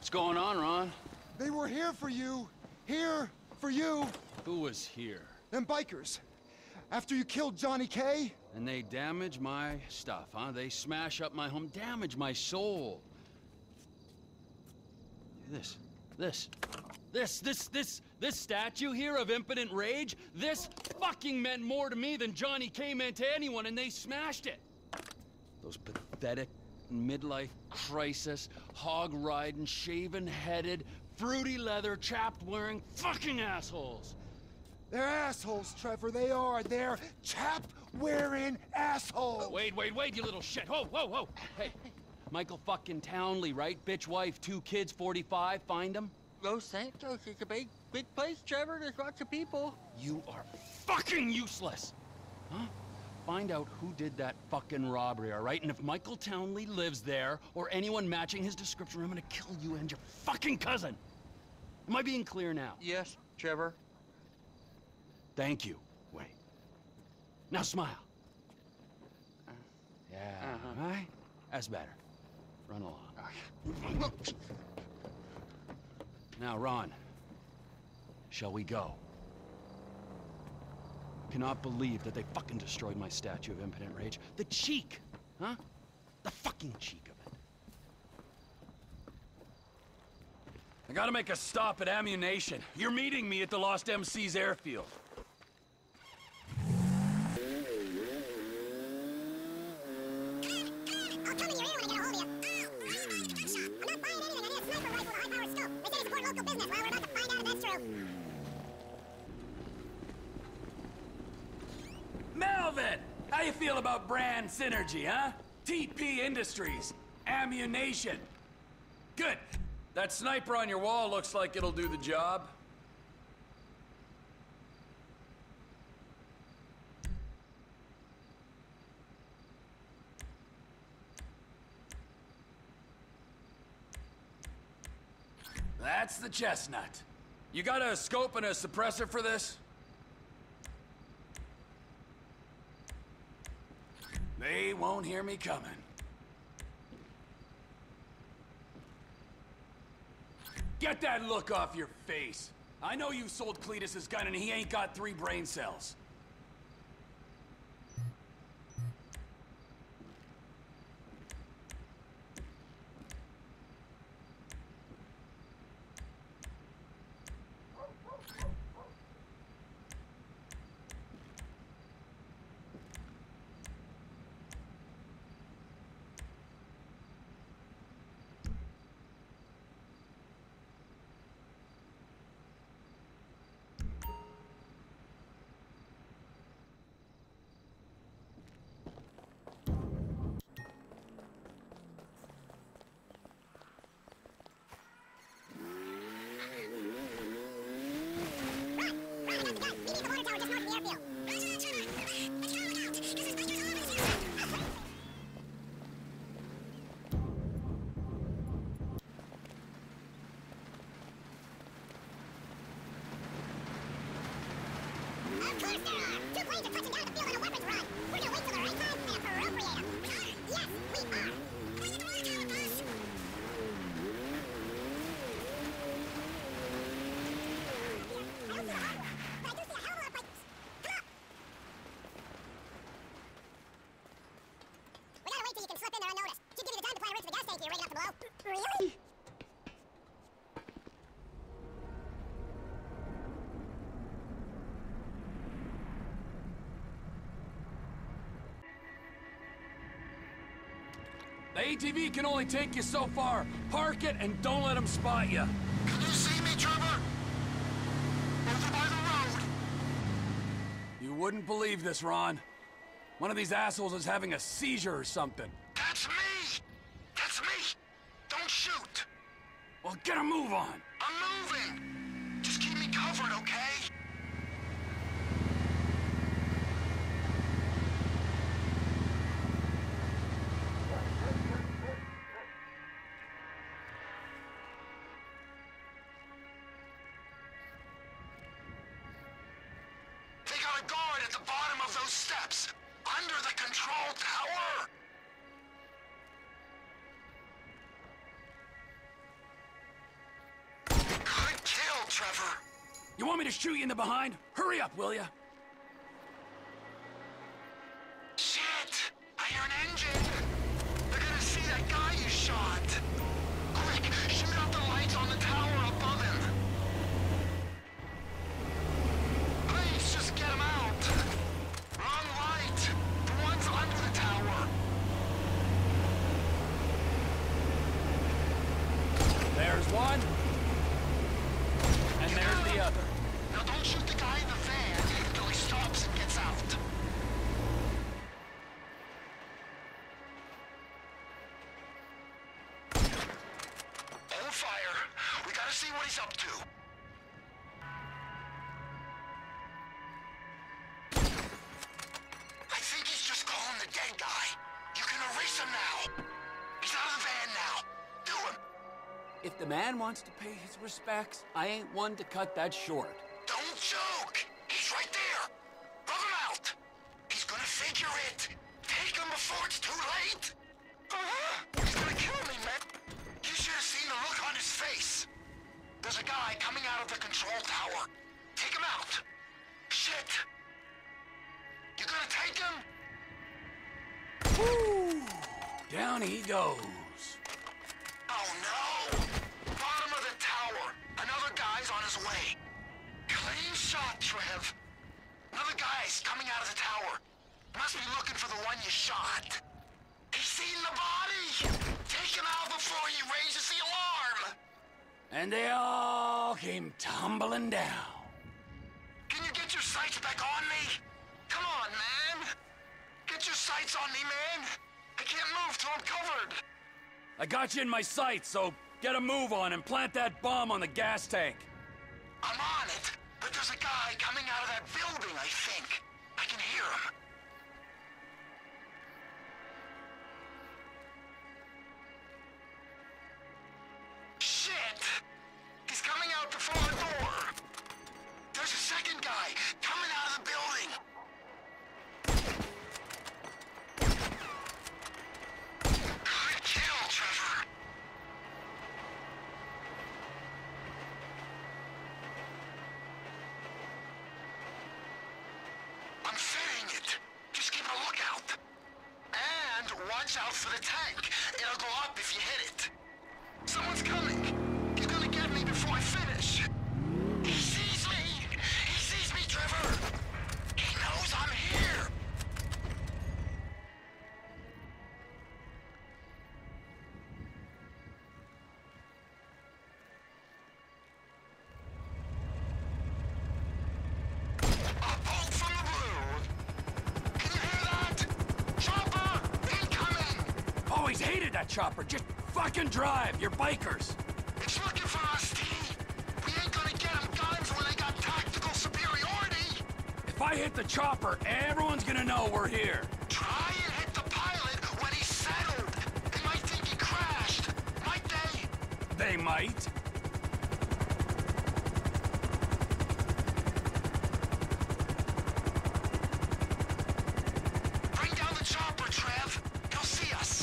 What's going on, Ron? They were here for you. Here for you. Who was here? Them bikers. After you killed Johnny K. And they damage my stuff, huh? They smash up my home, damage my soul. This statue here of impotent rage, this fucking meant more to me than Johnny K meant to anyone, and they smashed it. Those pathetic midlife crisis, hog-riding, shaven-headed, fruity leather, chapped-wearing fucking assholes. They're assholes, Trevor. They are. They're chap-wearing assholes. Wait, you little shit. Whoa. Hey, Michael fucking Townley, right? Bitch wife, 2 kids, 45. Find them? Los Santos is a big place, Trevor. There's lots of people. You are fucking useless. Huh? Find out who did that fucking robbery, all right? And if Michael Townley lives there, or anyone matching his description, I'm gonna kill you and your fucking cousin. Am I being clear now? Yes, Trevor. Thank you. Wait. Now smile. Yeah, right? That's better. Run along. Now, Ron, shall we go? Cannot believe that they fucking destroyed my statue of impotent rage. The cheek, huh? The fucking cheek of it. I gotta make a stop at ammunition. You're meeting me at the Lost MC's airfield. Melvin! How you feel about brand synergy, huh? TP Industries. Ammunition. Good. That sniper on your wall looks like it'll do the job. That's the chestnut. You got a scope and a suppressor for this? They won't hear me coming. Get that look off your face. I know you sold Cletus his gun and he ain't got 3 brain cells. The ATV can only take you so far. Park it and don't let them spot you. Can you see me, Trevor? Over by the road. You wouldn't believe this, Ron. One of these assholes is having a seizure or something. That's me! That's me! Don't shoot! Well, get a move on. I'm moving! Just keep me covered, okay? They got a guard at the bottom of those steps, under the control tower! You want me to shoot you in the behind? Hurry up, will ya? Shit! I hear an engine! They're gonna see that guy you shot! Quick, shoot out the lights on the tower above him! Please, just get him out! Wrong light! The one's under the tower! There's one. And there's the other. Now don't shoot the guy in the van until he stops and gets out. Hold fire. We gotta see what he's up to. I think he's just calling the dead guy. You can erase him now. He's out of the van now. Do him. If the man wants to pay his respects, I ain't one to cut that short. Don't joke! He's right there! Rub him out! He's gonna figure it! Take him before it's too late! He's gonna kill me, man! You should have seen the look on his face! There's a guy coming out of the control tower. Take him out! Shit! You gonna take him? Woo! Down he goes. Oh no! Bottom of the tower! Another guy's on his way! Clean shot, Trev! Another guy's coming out of the tower! Must be looking for the one you shot! He's seen the body! Take him out before he raises the alarm! And they all came tumbling down. Can you get your sights back on me? Come on, man! Get your sights on me, man! I can't move till I'm covered! I got you in my sights, so get a move on and plant that bomb on the gas tank. I'm on it, but there's a guy coming out of that building, I think. I can hear him. Shit! He's coming out the front door! There's a second guy coming out of the building! Good kill, Trevor! I'm fitting it. Just keep a lookout. And watch out for the tank. It'll go up if you hit it. Someone's coming. He's gonna get me before I finish. He sees me! He sees me, Trevor! He knows I'm here! A bolt from the blue! Can you hear that? Chopper! Incoming! Always hated that chopper. Just fucking drive. You're bikers. It's looking for us, T! We ain't gonna get them guns when they got tactical superiority! If I hit the chopper, everyone's gonna know we're here. Try and hit the pilot when he's settled! They might think he crashed! Might they? They might. Bring down the chopper, Trev! He'll see us!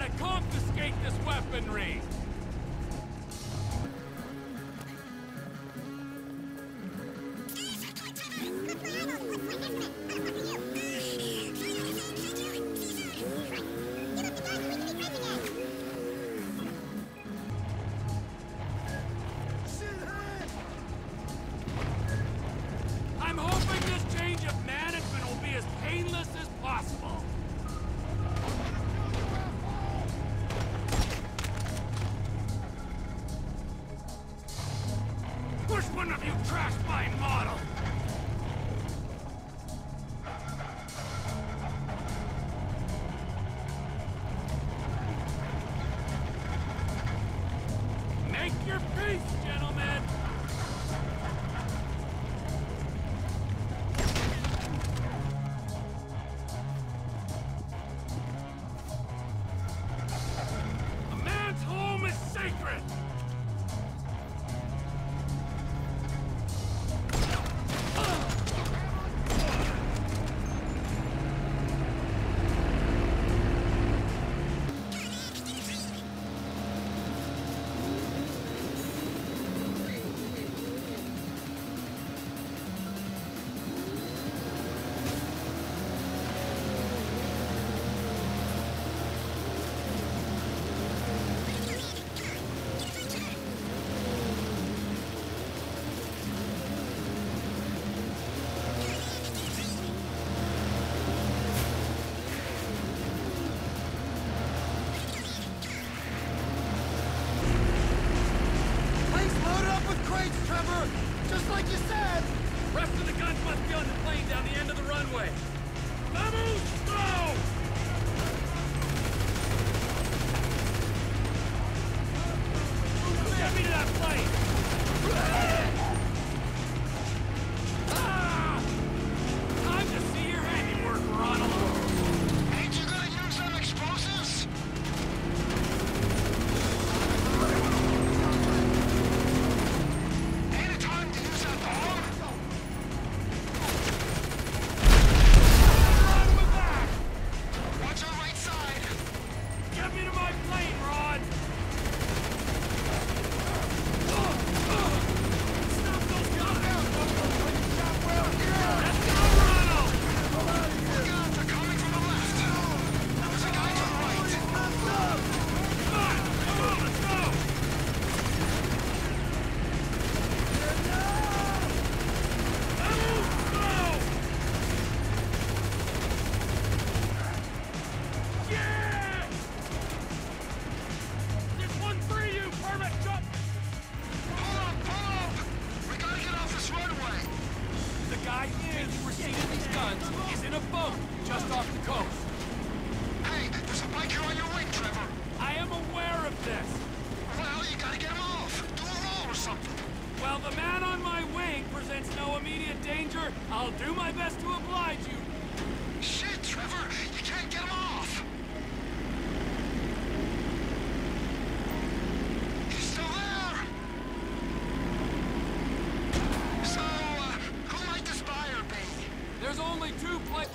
to confiscate this weaponry! I'm hoping this change of management will be as painless as possible. Which one of you trashed my model? Make your peace, gentlemen! A man's home is sacred! Just like you said! Rest of the guns must be on the plane down the end of the runway. Vamos, go! Get me to that plane! Ah! Time to see your handiwork, Ronald. Ain't you gonna use them explosives? Ain't it time to use that bomb? Run with that! Watch our right side. Get me to my plane, Rod! Stop those guys! Let's go, Ronald! Guns are coming from the left. There's a guy to the right. Come on, let's go! Vamos, go! Yeah! This one's for you, permit jump! Pull up! We gotta get off this runway. The guy who's receiving these guns is in a boat just off the coast. Hey, there's a biker on your wing, Trevor. I am aware of this. Well, you gotta get him off. Do a roll or something. While the man on my wing presents no immediate danger, I'll do my best to oblige you. Shit, Trevor, you can't get him off. He's still there. So, who might this buyer be? There's only two places.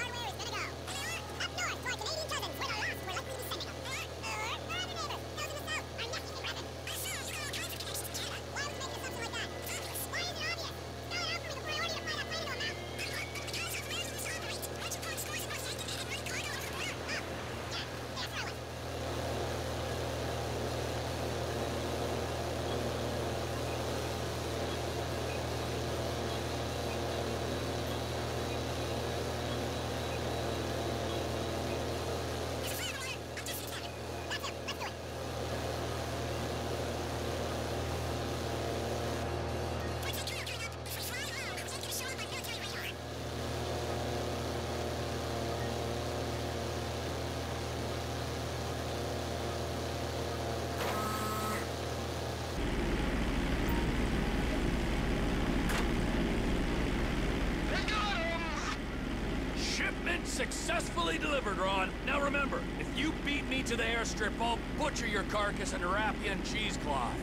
Successfully delivered, Ron. Now remember, if you beat me to the airstrip, I'll butcher your carcass and wrap you in cheesecloth.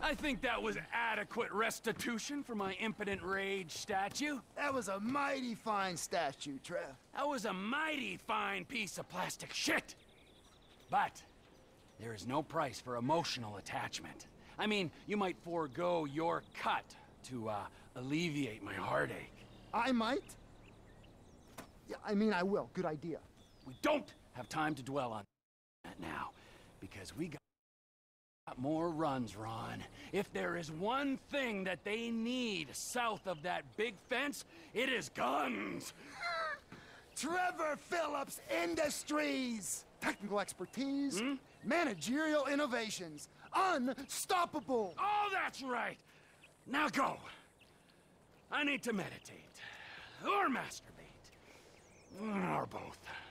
I think that was adequate restitution for my impotent rage statue. That was a mighty fine statue, Trev. That was a mighty fine piece of plastic shit. But there is no price for emotional attachment. I mean, you might forego your cut to alleviate my heartache. I might? Yeah, I mean, I will. Good idea. We don't have time to dwell on that now, because we got more runs, Ron. If there is one thing that they need south of that big fence, it is guns. Trevor Phillips Industries! Technical expertise, managerial innovations, unstoppable! Oh, that's right! Now go. I need to meditate. Or masturbate. Or both.